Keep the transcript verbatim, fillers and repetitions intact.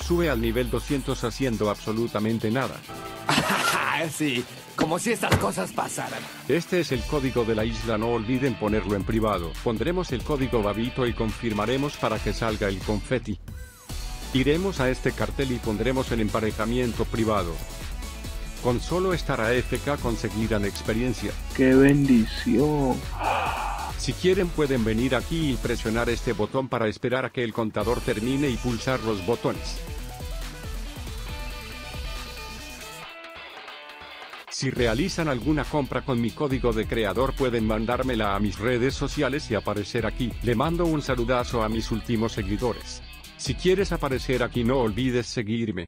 sube al nivel doscientos haciendo absolutamente nada. Sí, como si estas cosas pasaran. Este es el código de la isla, no olviden ponerlo en privado. Pondremos el código Babito y confirmaremos para que salga el confeti. Iremos a este cartel y pondremos el emparejamiento privado. Con solo estar A F K conseguirán experiencia. ¡Qué bendición! Si quieren pueden venir aquí y presionar este botón para esperar a que el contador termine y pulsar los botones. Si realizan alguna compra con mi código de creador pueden mandármela a mis redes sociales y aparecer aquí. Le mando un saludazo a mis últimos seguidores. Si quieres aparecer aquí no olvides seguirme.